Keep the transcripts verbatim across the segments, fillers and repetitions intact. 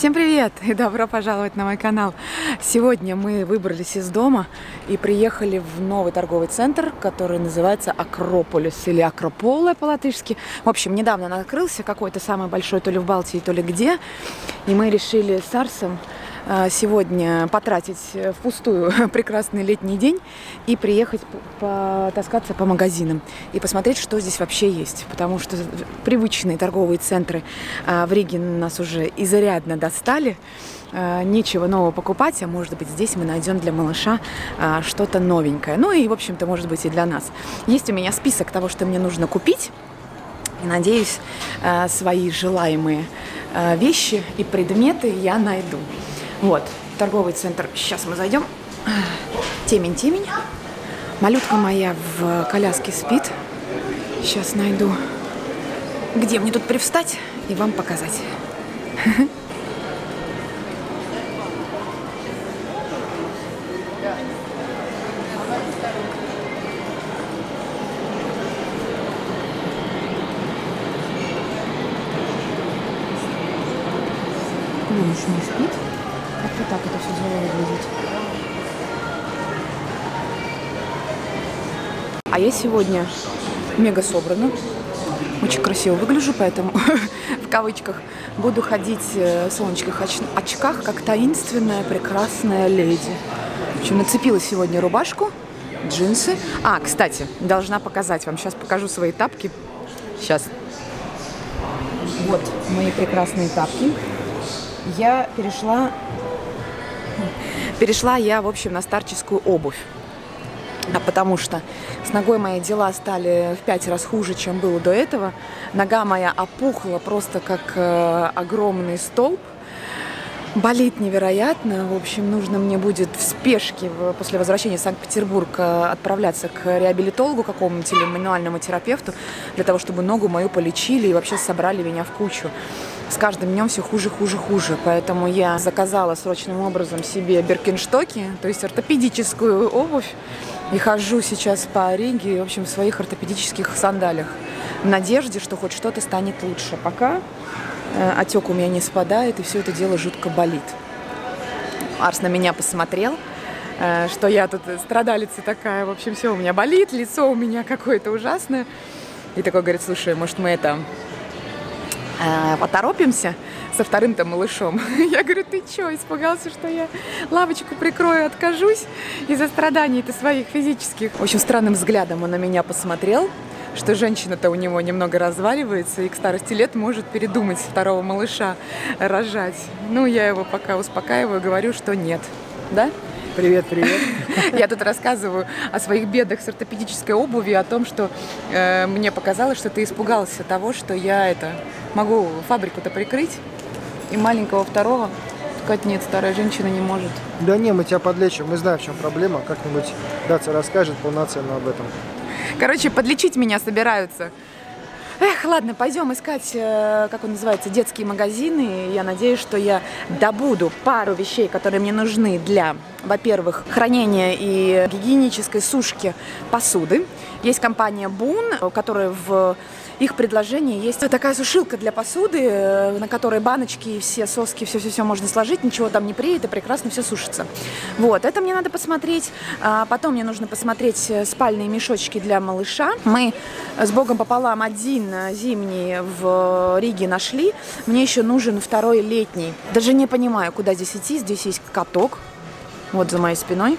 Всем привет и добро пожаловать на мой канал. Сегодня мы выбрались из дома и приехали в новый торговый центр, который называется Акрополис или Акрополе по-латышски. В общем, недавно он открылся, какой-то самый большой, то ли в Балтии, то ли где. И мы решили с Арсом сегодня потратить впустую прекрасный летний день и приехать потаскаться по магазинам и посмотреть, что здесь вообще есть. Потому что привычные торговые центры в Риге нас уже изрядно достали. Нечего нового покупать, а может быть здесь мы найдем для малыша что-то новенькое. Ну и, в общем-то, может быть и для нас. Есть у меня список того, что мне нужно купить. И, надеюсь, свои желаемые вещи и предметы я найду. Вот, торговый центр. Сейчас мы зайдем. Темень-темень. Малютка моя в коляске спит. Сейчас найду, где мне тут привстать и вам показать. Малыш не спит. Как-то так это все дело выглядит. А я сегодня мега собрана. Очень красиво выгляжу, поэтому в кавычках буду ходить в солнечных оч очках, как таинственная прекрасная леди. В общем, нацепила сегодня рубашку, джинсы. А, кстати, должна показать вам. Сейчас покажу свои тапки. Сейчас. Вот мои прекрасные тапки. Я перешла... Перешла я, в общем, на старческую обувь. А потому что с ногой мои дела стали в пять раз хуже, чем было до этого. Нога моя опухла просто как э, огромный столб. Болит невероятно. В общем, нужно мне будет в спешке в, после возвращения в Санкт-Петербург отправляться к реабилитологу какому-нибудь или мануальному терапевту, для того, чтобы ногу мою полечили и вообще собрали меня в кучу. С каждым днем все хуже, хуже, хуже. Поэтому я заказала срочным образом себе биркенстоки, то есть ортопедическую обувь. И хожу сейчас по Риге, в общем, в своих ортопедических сандалиях. В надежде, что хоть что-то станет лучше. Пока э, отек у меня не спадает, и все это дело жутко болит. Арс на меня посмотрел, э, что я тут страдалица такая. В общем, все у меня болит, лицо у меня какое-то ужасное. И такой говорит: слушай, может, мы это... поторопимся со вторым-то малышом. Я говорю: ты чё, испугался, что я лавочку прикрою, откажусь из-за страданий-то своих физических? В общем, странным взглядом он на меня посмотрел, что женщина-то у него немного разваливается и к старости лет может передумать второго малыша рожать. Ну, я его пока успокаиваю, говорю, что нет. Да? Привет, привет. Я тут рассказываю о своих бедах с ортопедической обувью, о том, что э, мне показалось, что ты испугался того, что я это могу фабрику-то прикрыть, и маленького второго сказать: нет, старая женщина не может. Да не, мы тебя подлечим, мы знаем, в чем проблема, как-нибудь Датя расскажет полноценно об этом. Короче, подлечить меня собираются. Эх, ладно, пойдем искать, как он называется, детские магазины. Я надеюсь, что я добуду пару вещей, которые мне нужны для, во-первых, хранения и гигиенической сушки посуды. Есть компания Boon, у которой в их предложении есть такая сушилка для посуды, на которой баночки, все соски, все-все-все можно сложить, ничего там не преет, и прекрасно все сушится. Вот, это мне надо посмотреть. А потом мне нужно посмотреть спальные мешочки для малыша. Мы с Богом пополам один зимний в Риге нашли. Мне еще нужен второй летний. Даже не понимаю, куда здесь идти. Здесь есть каток. Вот за моей спиной.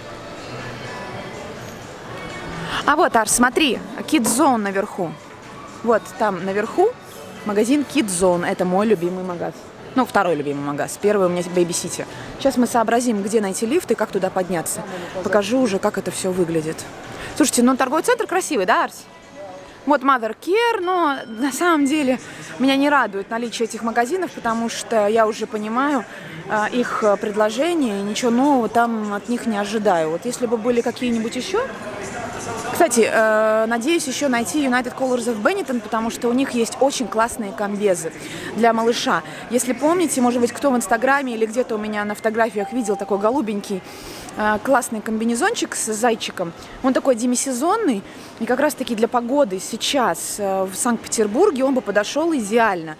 А вот, Арс, смотри, Kids Zone наверху. Вот там наверху магазин Kids Zone. Это мой любимый магаз. Ну, второй любимый магаз. Первый у меня Baby City. Сейчас мы сообразим, где найти лифт и как туда подняться. Покажу уже, как это все выглядит. Слушайте, ну торговый центр красивый, да, Арс? Вот Mother Care, но на самом деле меня не радует наличие этих магазинов, потому что я уже понимаю э, их предложения, и ничего нового там от них не ожидаю. Вот если бы были какие-нибудь еще... Кстати, э, надеюсь еще найти United Colors of Benetton, потому что у них есть очень классные комбезы для малыша. Если помните, может быть, кто в Инстаграме или где-то у меня на фотографиях видел такой голубенький э, классный комбинезончик с зайчиком. Он такой демисезонный, и как раз-таки для погоды сейчас э, в Санкт-Петербурге он бы подошел идеально.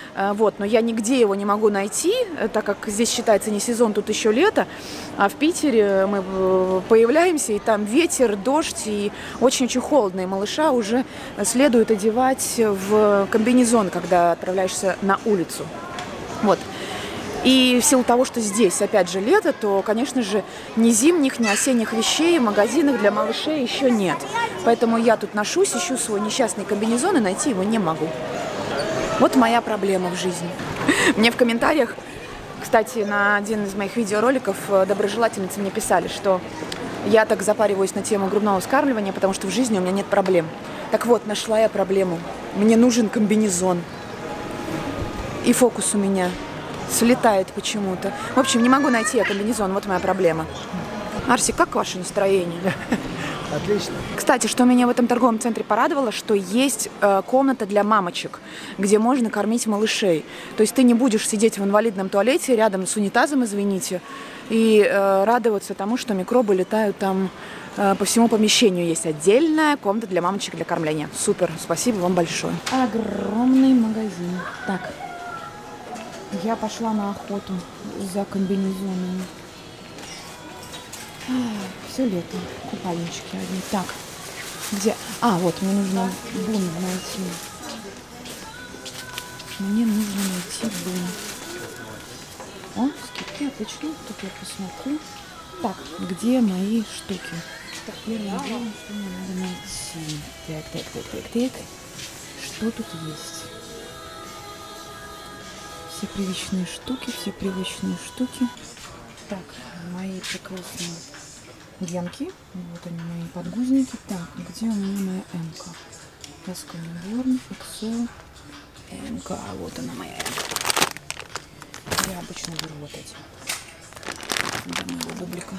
Вот, но я нигде его не могу найти, так как здесь считается не сезон, тут еще лето. А в Питере мы появляемся, и там ветер, дождь, и очень-очень холодно. И малыша уже следует одевать в комбинезон, когда отправляешься на улицу. Вот. И в силу того, что здесь, опять же, лето, то, конечно же, ни зимних, ни осенних вещей в магазинах для малышей еще нет. Поэтому я тут ношусь, ищу свой несчастный комбинезон и найти его не могу. Вот моя проблема в жизни. Мне в комментариях, кстати, на один из моих видеороликов доброжелательницы мне писали, что я так запариваюсь на тему грудного вскармливания, потому что в жизни у меня нет проблем. Так вот, нашла я проблему. Мне нужен комбинезон. И фокус у меня слетает почему-то. В общем, не могу найти я комбинезон, вот моя проблема. Арсик, как ваше настроение? Отлично. Кстати, что меня в этом торговом центре порадовало, что есть э, комната для мамочек, где можно кормить малышей. То есть ты не будешь сидеть в инвалидном туалете рядом с унитазом, извините, и э, радоваться тому, что микробы летают там э, по всему помещению. Есть отдельная комната для мамочек для кормления. Супер, спасибо вам большое. Огромный магазин. Так, я пошла на охоту за комбинезонами. Все лето. Купальнички одни. Так, где? А, вот, мне нужно бун найти. Мне нужно найти бун. О, скидки, отлично. Тут я посмотрю. Так, где мои штуки? Так, первое дело, что мне надо найти. Так, так, так, так, так. Что тут есть? Все привычные штуки, все привычные штуки. Так, мои прекрасные венки. Вот они, мои подгузники. Так, где у меня моя М-ка? Эсконеборн, Фиксо, М-ка. А вот она, моя М-ка. Я обычно беру вот эти. Для моего бублика.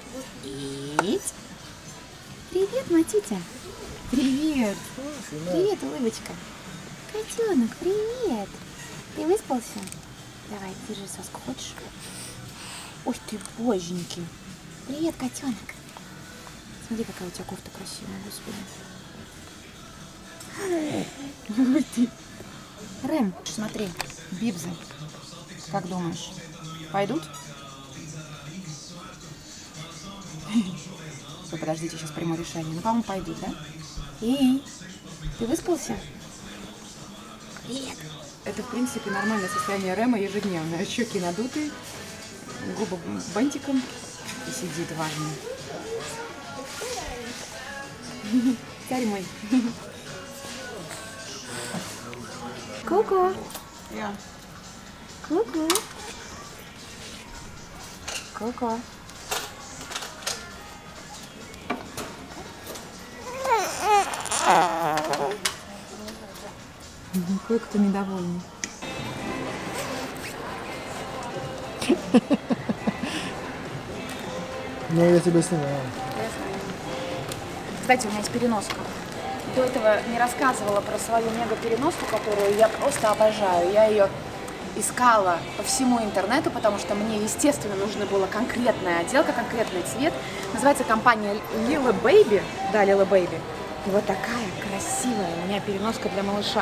Привет, Матютя. Привет. Привет, улыбочка. Котенок, привет. Ты выспался? Давай, держи соску, хочешь? Ух ты, боженьки. Привет, котенок. Смотри, какая у тебя кофта красивая, господи. Ой ты. Рэм, смотри, бибзы. Как думаешь, пойдут? Ой, подождите, сейчас приму решение. Ну, по-моему, пойдут, да? Эй, ты выспался? Привет. Это, в принципе, нормальное состояние Рэма ежедневное. Щеки надуты, губы бантиком и сидит важно. Царь мой. Ку-ку. Я. Ку-ку. Ку-ку. Кое-кто недовольный. Ну, я тебя снимаю. Кстати, у меня есть переноска. До этого не рассказывала про свою мега-переноску, которую я просто обожаю. Я ее искала по всему интернету, потому что мне, естественно, нужна была конкретная отделка, конкретный цвет. Называется компания Lila Baby. Да, Lila Baby. И вот такая красивая у меня переноска для малыша.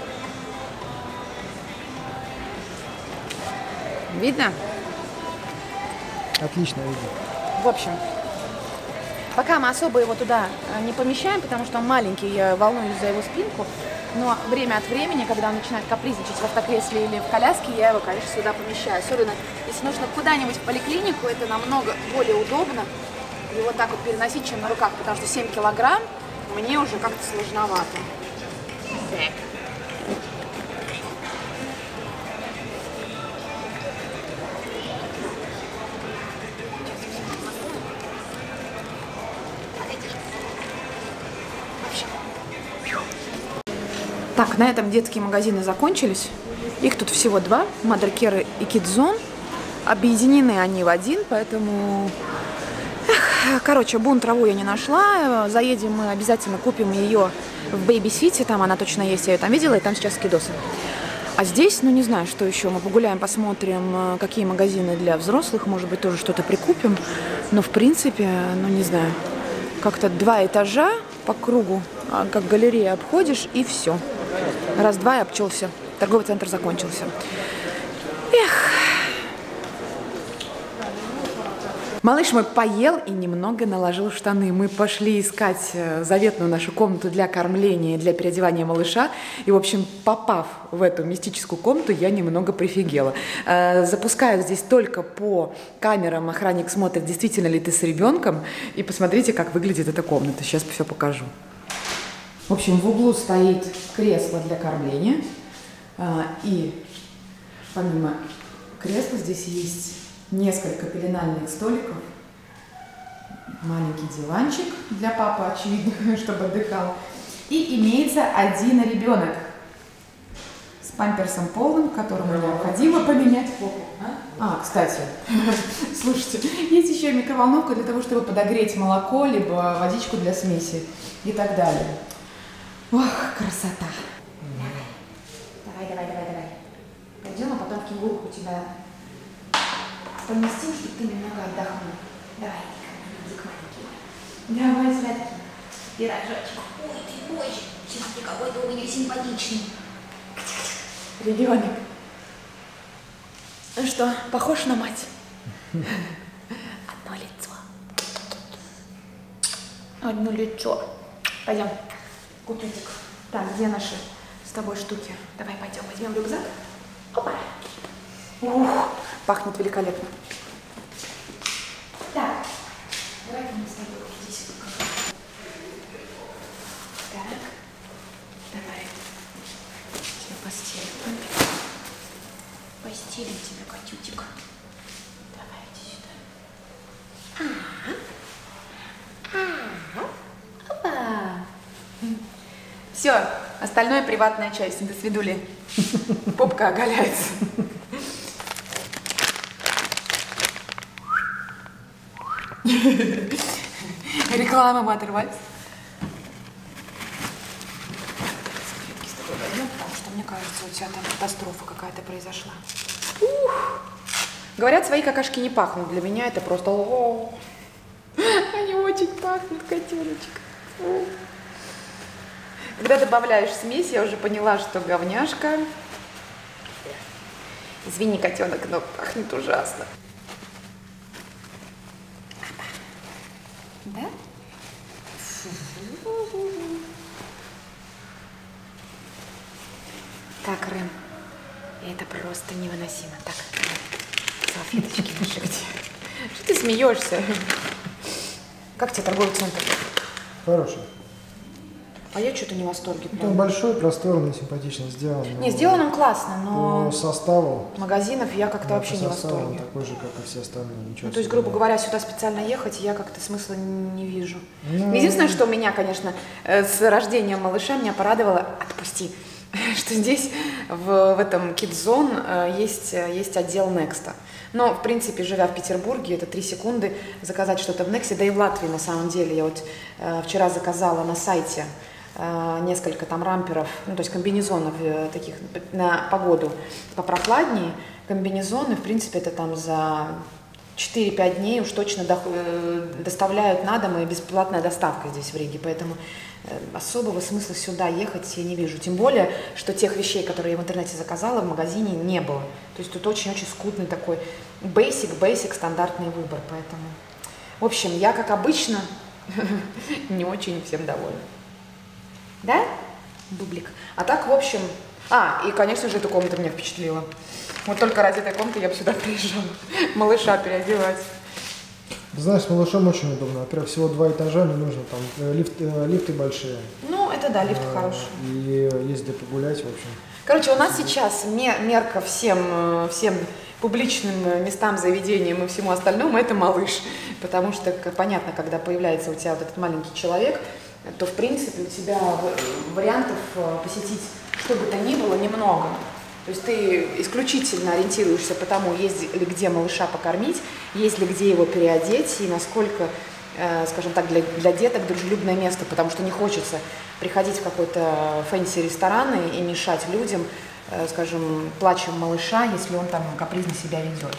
Видно? Отлично видно. В общем, пока мы особо его туда не помещаем, потому что он маленький, я волнуюсь за его спинку, но время от времени, когда он начинает капризничать в автокресле или в коляске, я его, конечно, сюда помещаю. Особенно, если нужно куда-нибудь в поликлинику, это намного более удобно его так вот переносить, чем на руках, потому что семь килограмм мне уже как-то сложновато. Так, на этом детские магазины закончились. Их тут всего два, Mother Care и Kids Zone. Объединены они в один, поэтому... Эх, короче, бун траву я не нашла. Заедем мы, обязательно купим ее в Baby City. Там она точно есть, я ее там видела, и там сейчас скидосы. А здесь, ну не знаю, что еще. Мы погуляем, посмотрим, какие магазины для взрослых. Может быть, тоже что-то прикупим. Но в принципе, ну не знаю, как-то два этажа по кругу, как галерея обходишь, и все. Раз-два и обчелся. торговый центр закончился. Эх. Малыш мой поел и немного наложил штаны. Мы пошли искать заветную нашу комнату для кормления, для переодевания малыша. И, в общем, попав в эту мистическую комнату, я немного прифигела. Запускают здесь только по камерам, охранник смотрит, действительно ли ты с ребенком. И посмотрите, как выглядит эта комната. Сейчас все покажу. В общем, в углу стоит кресло для кормления. И помимо кресла здесь есть несколько пеленальных столиков, маленький диванчик для папы, очевидно, чтобы отдыхал. И имеется один ребенок с памперсом полным, которому необходимо поменять попу. А? а, кстати, слушайте, есть еще и микроволновка для того, чтобы подогреть молоко, либо водичку для смеси и так далее. Ох, красота! Давай, давай, давай, давай. Пойдем, а потом в кенгуру у тебя поместим, чтобы ты немного отдохнул. Давай, иди маленький. Давай, сладкий. Пирожочек. Ой, ты боже, сейчас ты какой-то у меня симпатичный. Ребенок. Ну что, похож на мать? Одно лицо. Одно лицо. Пойдем. Купритик. Так, где наши с тобой штуки? Давай пойдем, возьмем рюкзак. Опа. Ух, пахнет великолепно. Так, давай мы с тобой здесь. Так, давай. Тебе постелим. Постелим тебе, котютик. Давай, иди сюда. Ага. Опа. Все, остальное приватная часть. До свидули. Попка оголяется. Реклама, мы оторвались. Потому что, мне кажется, у тебя там катастрофа какая-то произошла. Ух. Говорят, свои какашки не пахнут. Для меня это просто... О-о-о. Они очень пахнут, котеночек. О. Когда добавляешь смесь, я уже поняла, что говняшка. Извини, котенок, но пахнет ужасно. Да? Так, Рэм, это просто невыносимо. Так, салфеточки наши где? Что ты смеешься? Как тебе торговый центр? Хороший. А я что-то не в восторге. Ну, он большой, просторный, симпатично сделан. Не, сделан он классно, но по составу магазинов я как-то да, вообще по не в составу восторге. он такой же, как и все остальные. Ничего Ну, то есть, грубо говоря, сюда специально ехать, я как-то смысла не вижу. Ну... Единственное, что меня, конечно, с рождением малыша меня порадовало, отпусти, что здесь, в, в этом Kidzone, есть, есть отдел Next. Но, в принципе, живя в Петербурге, это три секунды заказать что-то в Next, да и в Латвии, на самом деле. Я вот э, вчера заказала на сайте э, несколько там рамперов, ну, то есть комбинезонов э, таких на погоду попрохладнее. Комбинезоны, в принципе, это там за четыре-пять дней уж точно до, э, доставляют на дом, и бесплатная доставка здесь в Риге. Поэтому э, особого смысла сюда ехать я не вижу. Тем более, что тех вещей, которые я в интернете заказала, в магазине не было. То есть тут очень-очень скудный такой basic, basic, стандартный выбор. Поэтому, в общем, я, как обычно, не очень всем довольна. Да, Бублик? А так, в общем... А, и, конечно же, эта комната меня впечатлила. Вот только ради этой комнаты я бы сюда приезжала. Малыша переодевать. Знаешь, с малышом очень удобно. Во-первых, всего два этажа, не нужно там лифт, лифты большие. Ну, это да, лифт а, хороший. И есть где погулять, в общем. Короче, у нас сейчас мерка всем, всем публичным местам, заведениям и всему остальному — это малыш. Потому что, понятно, когда появляется у тебя вот этот маленький человек, то, в принципе, у тебя вариантов посетить что бы то ни было немного. То есть ты исключительно ориентируешься по тому, есть ли где малыша покормить, есть ли где его переодеть и насколько, э, скажем так, для, для деток дружелюбное место, потому что не хочется приходить в какой-то фэнси-ресторан и, и мешать людям, э, скажем, плачем малыша, если он там капризно себя ведет.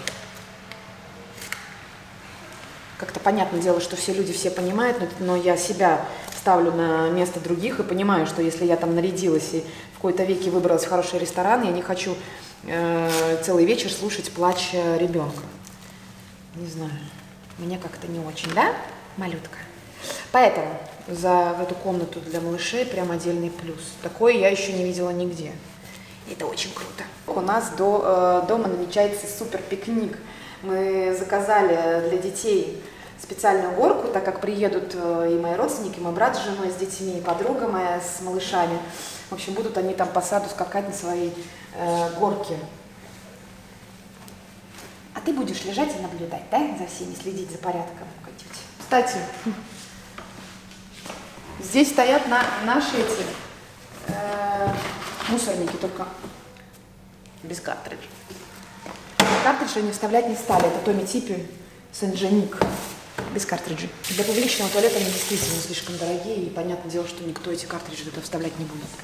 Как-то понятное дело, что все люди все понимают, но, но я себя ставлю на место других и понимаю, что если я там нарядилась и в какой-то веке выбралась в хороший ресторан, я не хочу э, целый вечер слушать плач ребенка. Не знаю, мне как-то не очень, да, малютка? Поэтому за эту комнату для малышей прям отдельный плюс. Такое я еще не видела нигде. Это очень круто. У нас до э, дома намечается супер пикник. Мы заказали для детей специальную горку, так как приедут и мои родственники, мой брат с женой, с детьми, и подруга моя с малышами. В общем, будут они там по саду скакать на своей э, горке. А ты будешь лежать и наблюдать, да, за всеми, следить за порядком. Кстати, здесь стоят на, наши эти э, мусорники, только без картриджей. Картриджи они вставлять не стали. Это Томми Типпи Сен-Дженик. Без картриджей. Для публичного туалета они действительно слишком дорогие, и понятное дело, что никто эти картриджи туда вставлять не будет.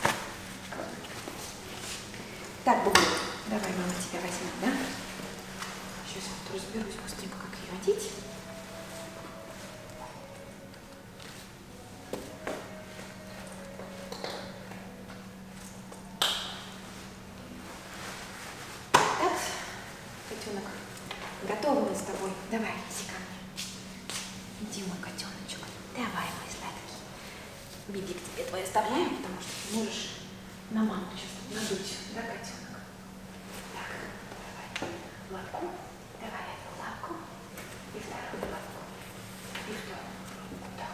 Так, Бубу, давай мама тебя возьмет, да? Сейчас я вот разберусь быстренько, как ее одеть. Так, котенок, готовы мы с тобой. Давай, иди ко мне. Иди, мой котеночек. Давай, мой сладкий. Биби к тебе твой оставляем, потому что ты можешь на маму сейчас надуть, да, котенок? Так, давай лапку. Давай эту лапку. И вторую лапку. И вторую руку. Так.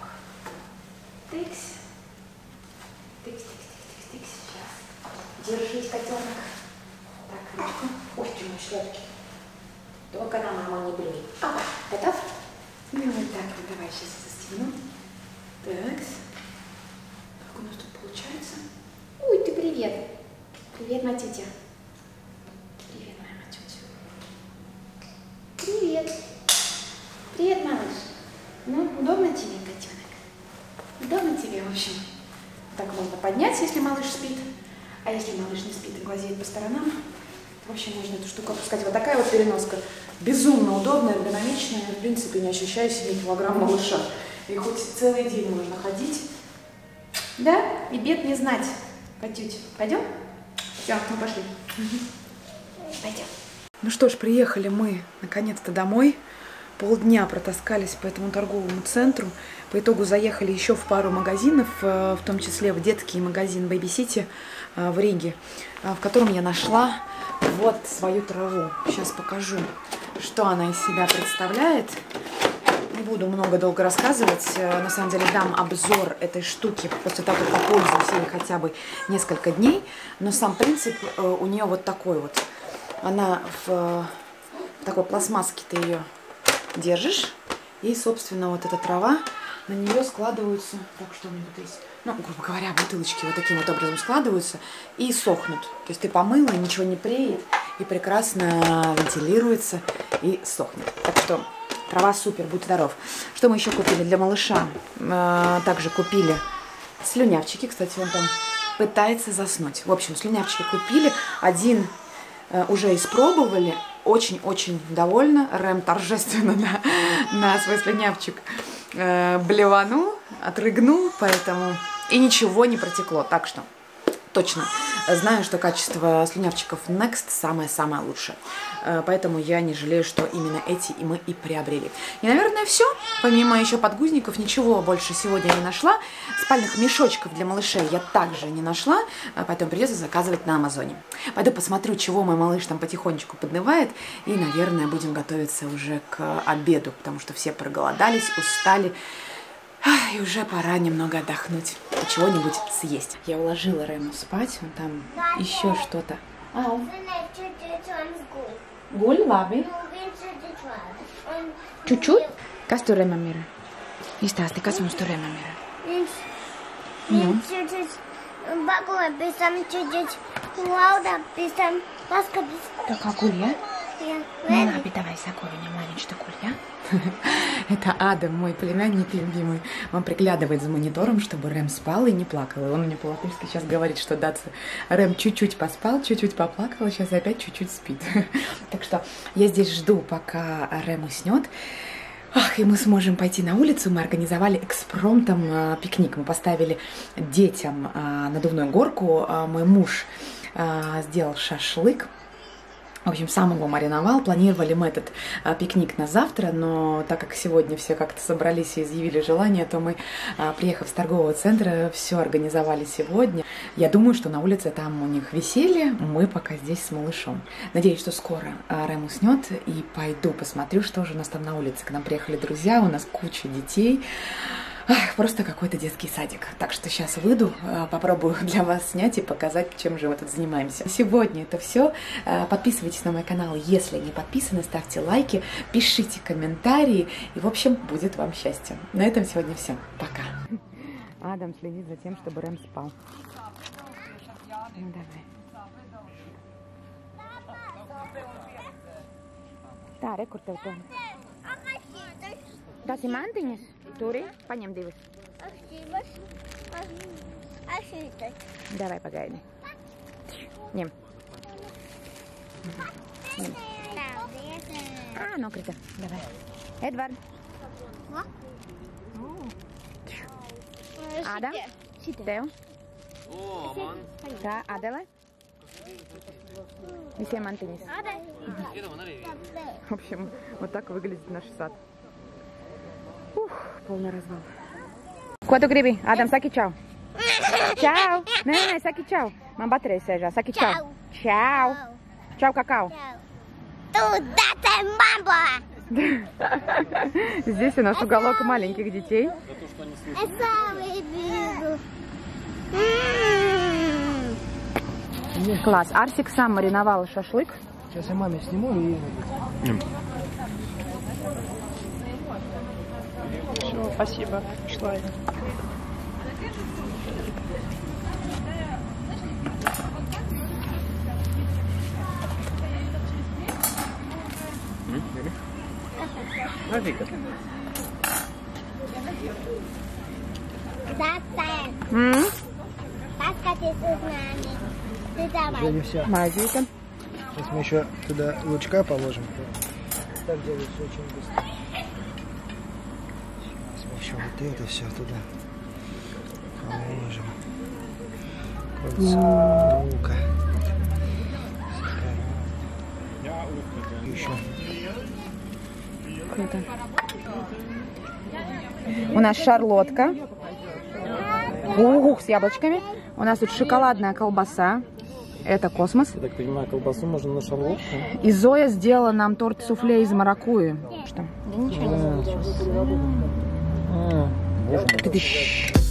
Тыкс. Тыкс, тыкс, тыкс, тыкс, тыкс. Сейчас. Держись, котенок. Так, ручку. Ой, ты мой сладкий. Только на маму не блюй. А, готов? Ну, вот так вот, давай, сейчас я застегну. Так. Как у нас тут получается? Ой, ты привет. Привет, матютя. Привет, моя матютя. Привет. Привет, малыш. Ну, удобно тебе, котенок? Удобно тебе, в общем. Так можно поднять, если малыш спит. А если малыш не спит и глазеет по сторонам, в общем, можно эту штуку опускать. Вот такая вот переноска. Безумно удобная, эргономичная. В принципе, не ощущаю себе килограмм малыша. И хоть целый день можно ходить. Да? И бед не знать. Котють. Пойдем? Все, мы пошли. Пойдем. Ну что ж, приехали мы наконец-то домой. Полдня протаскались по этому торговому центру. По итогу заехали еще в пару магазинов, в том числе в детский магазин Baby City в Риге, в котором я нашла вот свою траву. Сейчас покажу, что она из себя представляет. Не буду много долго рассказывать. На самом деле дам обзор этой штуки после того, как попользуюсь ей хотя бы несколько дней. Но сам принцип у нее вот такой вот. Она в, в такой пластмасске, ты ее держишь. И, собственно, вот эта трава, на нее складываются, так что у меня тут есть, ну, грубо говоря, бутылочки вот таким вот образом складываются и сохнут. То есть ты помыла, ничего не преет, и прекрасно вентилируется и сохнет. Так что трава супер, будь здоров. Что мы еще купили для малыша? Также купили слюнявчики. Кстати, он там пытается заснуть. В общем, слюнявчики купили. Один уже испробовали. Очень-очень довольна. Рэм торжественно на, на свой слюнявчик э, блеванул, отрыгнул, поэтому и ничего не протекло. Так что точно знаю, что качество слюнявчиков Next самое-самое лучшее. Э, поэтому я не жалею, что именно эти и мы и приобрели. И, наверное, все. Помимо еще подгузников, ничего больше сегодня не нашла. Спальных мешочков для малышей я также не нашла, поэтому придется заказывать на Амазоне. Пойду посмотрю, чего мой малыш там потихонечку поднывает, и, наверное, будем готовиться уже к обеду, потому что все проголодались, устали, и уже пора немного отдохнуть и чего-нибудь съесть. Я уложила Рэму спать, он там еще что-то. Ау. Гуль, лаби. Чуть-чуть? Kas tu Remam ir? Izstāsti, kas mums tur Remam ir? Viņš, viņš čučuć bagulē, pēc tam čučuć laudā, pēc tam paskatīs. Tā kā guļ, ja? Jā, Ну, labi, давай, сako viņam, lai viņš tā guļ, ja? Это Адам, мой племянник любимый. Он приглядывает за монитором, чтобы Рэм спал и не плакал. И он мне по-латышски сейчас говорит, что Датса, Рэм чуть-чуть поспал, чуть-чуть поплакал, сейчас опять чуть-чуть спит. Так что я здесь жду, пока Рэм уснет. Ах, и мы сможем пойти на улицу. Мы организовали экспромтом э, пикник. Мы поставили детям э, надувную горку. Э, мой муж э, сделал шашлык. В общем, сам его мариновал. Планировали мы этот а, пикник на завтра, но так как сегодня все как-то собрались и изъявили желание, то мы, а, приехав с торгового центра, все организовали сегодня. Я думаю, что на улице там у них веселье, мы пока здесь с малышом. Надеюсь, что скоро а, Рэм уснет, и пойду посмотрю, что же у нас там на улице. К нам приехали друзья, у нас куча детей. Ах, просто какой-то детский садик. Так что сейчас выйду, попробую для вас снять и показать, чем же мы тут занимаемся. Сегодня это все. Подписывайтесь на мой канал, если не подписаны, ставьте лайки, пишите комментарии, и, в общем, будет вам счастье. На этом сегодня все. Пока. Адам следит за тем, чтобы Рэм спал. Ну, давай. Tā, re, kur tev to? Tas ir mantiņas? Turi, paņem divas. Давай, погоди. Ņem. Ņem. Ā, nokrita. Давай. Edvard. Ādam, tev. Tā, Adele. Visiem mantiņas. В общем, вот так выглядит наш сад. Ух, полный развал. Ko tu gribi? Ādam, saki čau. Čau. Nē, nē, saki čau. Man baterija sēžā. Saki čau. Čau. Čau, kakao. Здесь у нас уголок маленьких детей. Класс. Арсик сам мариновал шашлык. Сейчас я маме сниму и... Все, спасибо. Шла я. М? Уже не все. Мазика. Сейчас мы еще туда лучка положим. Так делается очень быстро. Сейчас мы еще вот это все туда положим. Кольца, лука. Еще. Круто. У нас шарлотка. Ух, с яблочками. У нас тут шоколадная колбаса. Это космос. Я так понимаю, колбасу можно на шарлотку. И Зоя сделала нам торт суфле из маракуйи. Что? Да ничего не знаю. Ты